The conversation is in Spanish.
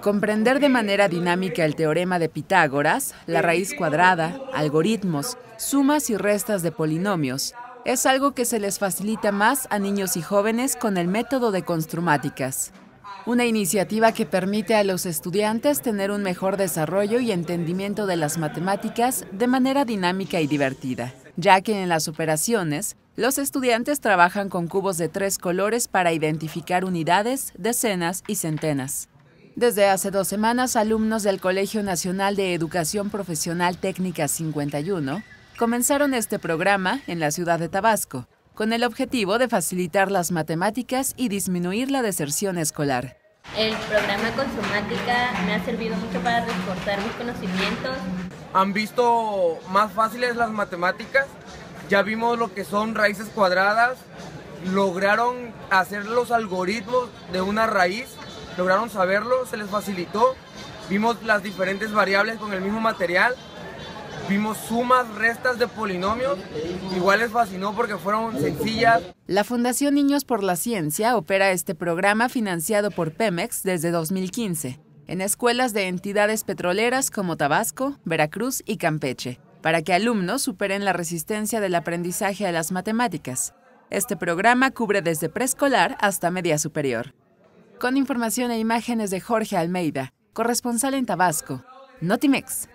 Comprender de manera dinámica el teorema de Pitágoras, la raíz cuadrada, algoritmos, sumas y restas de polinomios, es algo que se les facilita más a niños y jóvenes con el método de Construmáticas. Una iniciativa que permite a los estudiantes tener un mejor desarrollo y entendimiento de las matemáticas de manera dinámica y divertida, ya que en las operaciones, los estudiantes trabajan con cubos de 3 colores para identificar unidades, decenas y centenas. Desde hace 2 semanas, alumnos del Colegio Nacional de Educación Profesional Técnica 51 comenzaron este programa en la ciudad de Tabasco, con el objetivo de facilitar las matemáticas y disminuir la deserción escolar. El programa Construmática me ha servido mucho para reforzar mis conocimientos. ¿Han visto más fáciles las matemáticas? Ya vimos lo que son raíces cuadradas, lograron hacer los algoritmos de una raíz, lograron saberlo, se les facilitó, vimos las diferentes variables con el mismo material, vimos sumas, restas de polinomios, igual les fascinó porque fueron sencillas. La Fundación Niños por la Ciencia opera este programa financiado por Pemex desde 2015, en escuelas de entidades petroleras como Tabasco, Veracruz y Campeche, para que alumnos superen la resistencia del aprendizaje a las matemáticas. Este programa cubre desde preescolar hasta media superior. Con información e imágenes de Jorge Almeida, corresponsal en Tabasco, Notimex.